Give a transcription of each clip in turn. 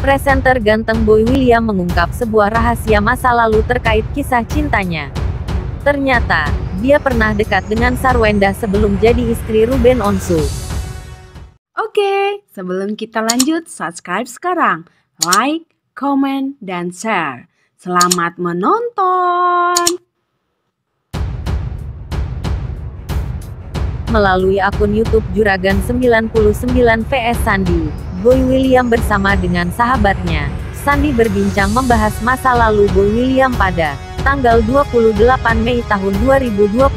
Presenter ganteng Boy William mengungkap sebuah rahasia masa lalu terkait kisah cintanya. Ternyata, dia pernah dekat dengan Sarwenda sebelum jadi istri Ruben Onsu. Oke, sebelum kita lanjut, subscribe sekarang, like, komen, dan share. Selamat menonton! Melalui akun YouTube Juragan 99 vs Sandi, Boy William bersama dengan sahabatnya, Sandi berbincang membahas masa lalu Boy William pada tanggal 28 Mei tahun 2021.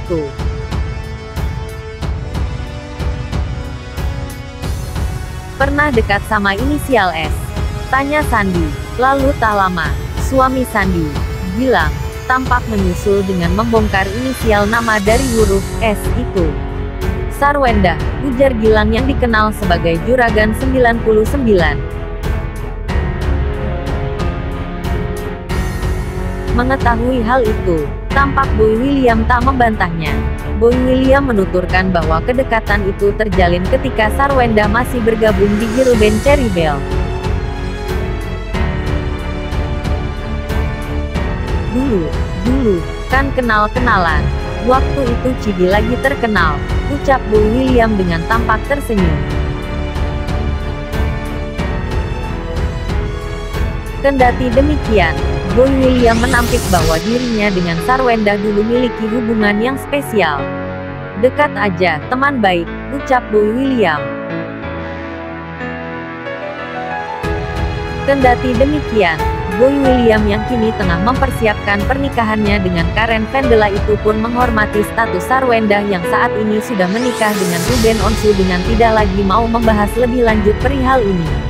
Pernah dekat sama inisial S? Tanya Sandi. Lalu tak lama, suami Sandi bilang, tampak menyusul dengan membongkar inisial nama dari huruf S itu. Sarwenda, ujar Gilang yang dikenal sebagai Juragan 99. Mengetahui hal itu, tampak Boy William tak membantahnya. Boy William menuturkan bahwa kedekatan itu terjalin ketika Sarwenda masih bergabung di girlband Cherry Belle. Dulu, kan kenal-kenalan. Waktu itu Cibi lagi terkenal, ucap Boy William dengan tampak tersenyum. Kendati demikian, Boy William menampik bahwa dirinya dengan Sarwenda dulu miliki hubungan yang spesial. Dekat aja, teman baik, ucap Boy William. Kendati demikian, Boy William yang kini tengah mempersiapkan pernikahannya dengan Karen Vendela itu pun menghormati status Sarwenda yang saat ini sudah menikah dengan Ruben Onsu dengan tidak lagi mau membahas lebih lanjut perihal ini.